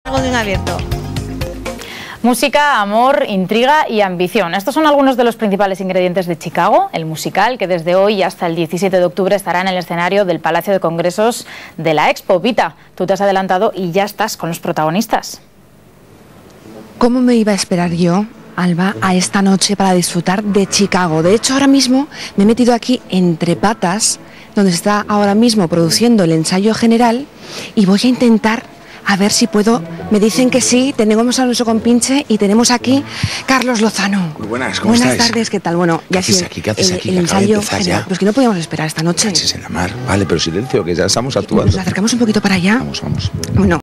Algo de un abierto. Música, amor, intriga y ambición. Estos son algunos de los principales ingredientes de Chicago, el musical que desde hoy hasta el 17 de octubre estará en el escenario del Palacio de Congresos de la Expo. Vita, tú te has adelantado y ya estás con los protagonistas. ¿Cómo me iba a esperar yo, Alba, a esta noche para disfrutar de Chicago? De hecho, ahora mismo me he metido aquí entre patas, donde se está ahora mismo produciendo el ensayo general, y voy a intentar a ver si puedo. Me dicen que sí, tenemos a nuestro compinche y tenemos aquí Carlos Lozano. Muy buenas, ¿cómo estáis? estáis? Buenas tardes, ¿qué tal? Bueno, ya sí. ¿Qué haces aquí? El ensayo general. Pues que no podíamos esperar esta noche. En la mar. Vale, pero silencio, que ya estamos actuando. Nos acercamos un poquito para allá. Vamos. Bueno.